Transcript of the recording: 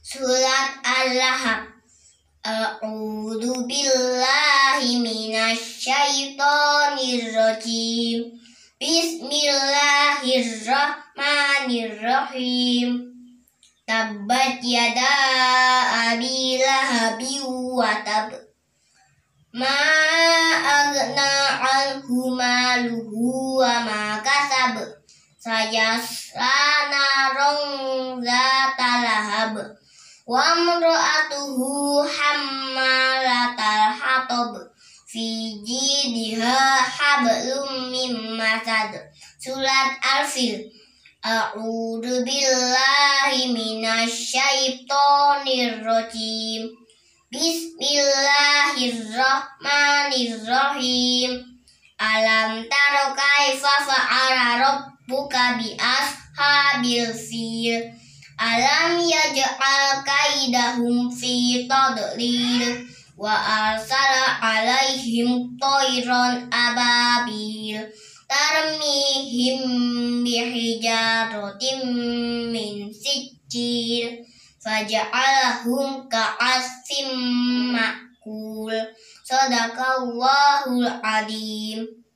Surat Al-Lahab. A'udzu billahi minasyaitonir rajim. Bismillahirrahmanirrahim. Tabbat yada abi lahabin wa tab. Ma aghna anhu maluhu wa ma kasab. Sayasla naron zata lahab. Wa imra'atuhu hammalatal hatab. Fi jidha hablum mim masad. Surat Al-Fil. A'udzu billahi minasyaitonir rajim. Bismillahirrahmanirrahim. Alam taro kaifa fa'ala rabbuka bi ashabil fil. Alam yaj'al kaidahum fi tadlil. Wa arsala alaihim tayran ababil. Tarmihim bihijaratin min sijil. Faja'alahum ka'asfin ma'kul. Sadaqallahul adzim.